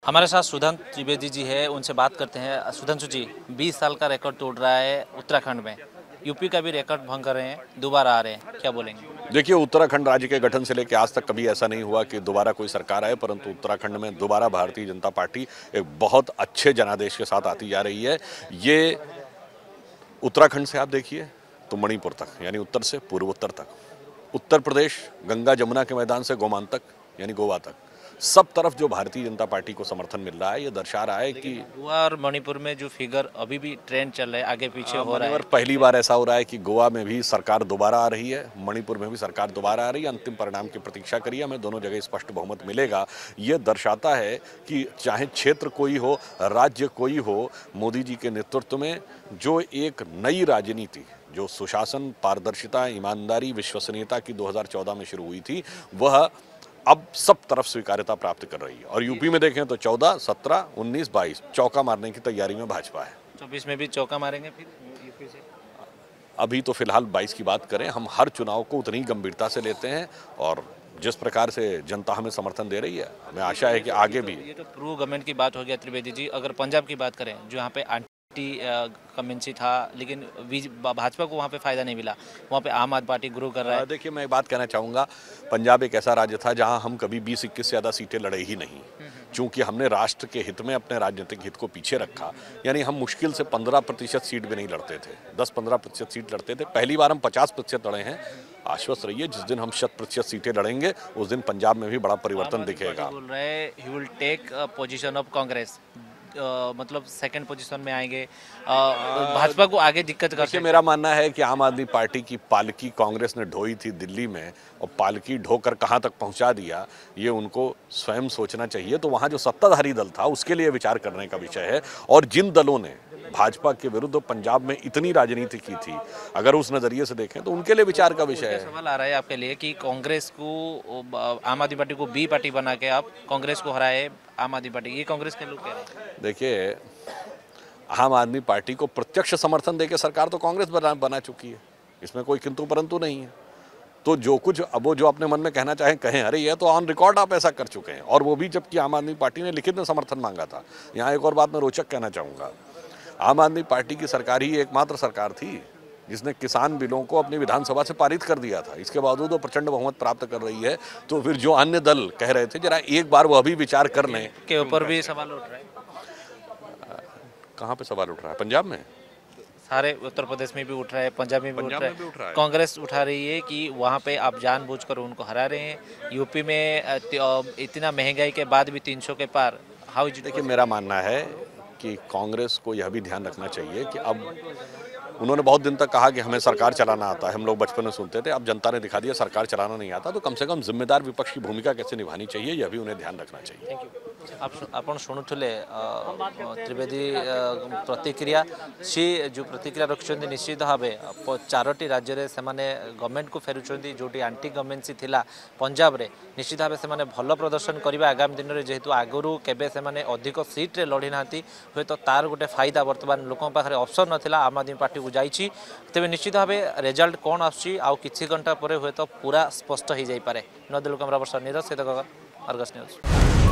हमारे साथ सुधांशु त्रिवेदी जी है, उनसे बात करते हैं। सुधांशु जी, 20 साल का रिकॉर्ड तोड़ रहा है उत्तराखंड में, यूपी का भी रिकॉर्ड भंग कर रहे हैं, दोबारा आ रहे हैं, क्या बोलेंगे? देखिए, उत्तराखंड राज्य के गठन से लेकर आज तक कभी ऐसा नहीं हुआ कि दोबारा कोई सरकार आए, परंतु उत्तराखंड में दोबारा भारतीय जनता पार्टी एक बहुत अच्छे जनादेश के साथ आती जा रही है। ये उत्तराखंड से आप देखिए तो मणिपुर तक, यानी उत्तर से पूर्वोत्तर तक, उत्तर प्रदेश गंगा जमुना के मैदान से गोमांतक यानी गोवा तक, सब तरफ जो भारतीय जनता पार्टी को समर्थन मिल रहा है, ये दर्शा रहा है कि गोवा और मणिपुर में जो फिगर अभी भी ट्रेंड चल रहा है, आगे पीछे हो रहा है। पहली बार ऐसा हो रहा है कि गोवा में भी सरकार दोबारा आ रही है, मणिपुर में भी सरकार दोबारा आ रही है। अंतिम परिणाम की प्रतीक्षा करिए, हमें दोनों जगह स्पष्ट बहुमत मिलेगा। ये दर्शाता है कि चाहे क्षेत्र कोई हो, राज्य कोई हो, मोदी जी के नेतृत्व में जो एक नई राजनीति, जो सुशासन, पारदर्शिता, ईमानदारी, विश्वसनीयता की 2014 में शुरू हुई थी, वह अब सब तरफ स्वीकार्यता प्राप्त कर रही है। और यूपी में देखें तो 14, 17, 19, 22 चौका मारने की तैयारी में भाजपा है। 24 में भी चौका मारेंगे फिर यूपी से? अभी तो फिलहाल 22 की बात करें, हम हर चुनाव को उतनी गंभीरता से लेते हैं और जिस प्रकार से जनता हमें समर्थन दे रही है, हमें आशा है कि आगे भी। ये तो प्रो गवर्नमेंट की बात हो गया त्रिवेदी जी। अगर पंजाब की बात करें, जो यहाँ पे कमेंसी था, लेकिन भाजपा को वहाँ पे फायदा नहीं मिला, वहाँ पे आम आदमी पार्टी ग्रो कर रहा है। देखिए, मैं एक बात कहना चाहूँगा, पंजाब एक ऐसा राज्य था जहाँ हम कभी 20-21 से ज़्यादा सीटें लड़े ही नहीं, चूँकि हमने राष्ट्र के हित में अपने राजनीतिक हित को पीछे रखा। यानी हम मुश्किल से 15% सीट भी नहीं लड़ते थे, 10-15% सीट लड़ते थे। पहली बार हम 50% लड़े हैं। आश्वस्त रहिए, जिस दिन हम 100% सीटें लड़ेंगे, उस दिन पंजाब में भी बड़ा परिवर्तन दिखेगा। बोल रहे हैं he will take position of Congress, मतलब सेकंड पोजीशन में आएंगे, भाजपा को आगे दिक्कत कर सकते। मेरा मानना है कि आम आदमी पार्टी की पालकी कांग्रेस ने ढोई थी दिल्ली में, और पालकी ढोकर कहां तक पहुंचा दिया, ये उनको स्वयं सोचना चाहिए। तो वहां जो सत्ताधारी दल था, उसके लिए विचार करने का विषय है। और जिन दलों ने भाजपा के विरुद्ध पंजाब में इतनी राजनीति की थी, अगर उस नजरिए से देखें तो उनके लिए विचार का विषय है। सवाल आ रहा है आपके लिए कि कांग्रेस को, आम आदमी पार्टी को बी पार्टी बना के आप कांग्रेस को हराए, आम आदमी पार्टी, ये कांग्रेस के लोग कह रहे हैं। देखिए, आम आदमी पार्टी को प्रत्यक्ष समर्थन देकर सरकार तो कांग्रेस बना चुकी है, इसमें कोई किंतु परंतु नहीं है। तो जो कुछ अब वो जो अपने मन में कहना चाहें कहें, अरे ये तो ऑन रिकॉर्ड आप ऐसा कर चुके हैं, और वो भी जबकि आम आदमी पार्टी ने लिखित में समर्थन मांगा था। यहाँ एक और बात मैं रोचक कहना चाहूँगा, आम आदमी पार्टी की सरकार ही एकमात्र सरकार थी जिसने किसान बिलों को अपनी विधानसभा से पारित कर दिया था। इसके बावजूद वो प्रचंड बहुमत प्राप्त कर रही है। तो फिर जो अन्य दल कह रहे थे, जरा एक बार वो अभी विचार कर लें। के ऊपर भी सवाल उठ रहा है। कहाँ पे सवाल उठ रहा है? पंजाब में, सारे उत्तर प्रदेश में भी उठ रहा है, पंजाब में भी उठ रहा है। कांग्रेस उठा रही है कि वहाँ पे आप जानबूझकर उनको हरा रहे हैं। यूपी में इतना महंगाई के बाद भी 300 के पार। How is? देखिए, मेरा मानना है कि कांग्रेस को यह भी ध्यान रखना चाहिए कि अब उन्होंने बहुत दिन तक कहा कि हमें सरकार चलाना आता है, हम लोग बचपन में सुनते थे। अब जनता ने दिखा दिया सरकार चलाना नहीं आता, तो कम से कम जिम्मेदार विपक्ष की भूमिका कैसे निभानी चाहिए, यह भी उन्हें ध्यान रखना चाहिए। ଆପଣ ଶୁଣୁଥିଲେ त्रिवेदी प्रतिक्रिया। सी जो प्रतिक्रिया रखिछन्ति, निश्चित भावे 4टी राज्य रे सेमाने गवर्नमेंट को फेरुछन्ति, जोटी एंटी गवर्नमेंसी थिला पंजाब रे। निश्चित भावे सेमाने भल प्रदर्शन करिबा आगामी दिन रे, जेहेतु आगरू केबे सेमाने अधिक सीट रे लड़ी नांती, होय तो तार गोटे फायदा वर्तमान लोकन पाखरे ऑप्शन नथिला, आम आदमी पार्टी को जाईछि। तेबे निश्चित भावे रिजल्ट कोन आछि आ किछि घंटा परे होय तो पूरा स्पष्ट हो जाई पारे। नदिल कैमरा पर्सन नीरज सहित अर्गस न्यूज।